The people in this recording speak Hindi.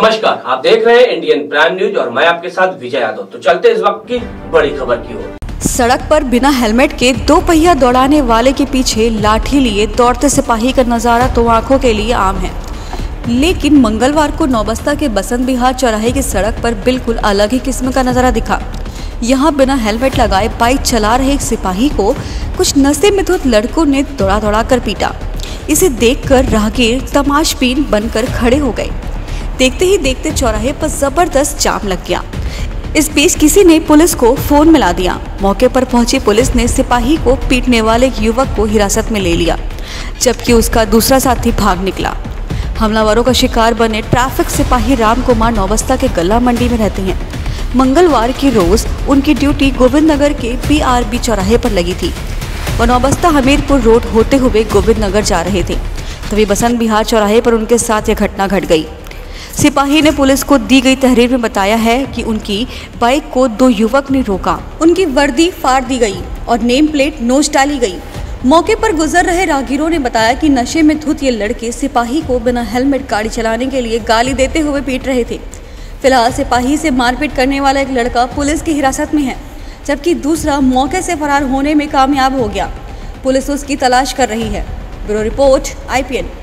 नमस्कार, आप देख रहे हैं इंडियन प्राइम न्यूज और मैं आपके साथ विजय यादव। तो चलते इस वक्त की बड़ी खबर की ओर। सड़क पर बिना हेलमेट के दो पहिया दौड़ाने वाले के पीछे लाठी लिए दौड़ते सिपाही का नजारा तो आंखों के लिए आम है, लेकिन मंगलवार को नौबस्ता के बसंत विहार चौराहे की सड़क पर बिल्कुल अलग ही किस्म का नजारा दिखा। यहाँ बिना हेलमेट लगाए बाइक चला रहे एक सिपाही को कुछ नशे में धुत लड़कों ने दौड़ा कर पीटा। इसे देखकर राहगीर तमाशबीन बनकर खड़े हो गए। देखते ही देखते चौराहे पर जबरदस्त जाम लग गया। इस बीच किसी ने पुलिस को फोन मिला दिया। मौके पर पहुंची पुलिस ने सिपाही को पीटने वाले एक युवक को हिरासत में ले लिया, जबकि उसका दूसरा साथी भाग निकला। हमलावरों का शिकार बने ट्रैफिक सिपाही राम कुमार नौबस्ता के गल्ला मंडी में रहते हैं। मंगलवार की रोज उनकी ड्यूटी गोविंद नगर के PRB चौराहे पर लगी थी। वह नौबस्ता हमीरपुर रोड होते हुए गोविंद नगर जा रहे थे, तभी बसंत विहार चौराहे पर उनके साथ यह घटना घट गई। सिपाही ने पुलिस को दी गई तहरीर में बताया है कि उनकी बाइक को दो युवक ने रोका, उनकी वर्दी फाड़ दी गई और नेम प्लेट नोच डाली गई। मौके पर गुजर रहे राहगीरों ने बताया कि नशे में धुत ये लड़के सिपाही को बिना हेलमेट गाड़ी चलाने के लिए गाली देते हुए पीट रहे थे। फिलहाल सिपाही से मारपीट करने वाला एक लड़का पुलिस की हिरासत में है, जबकि दूसरा मौके से फरार होने में कामयाब हो गया। पुलिस उसकी तलाश कर रही है। Bureau report IPN।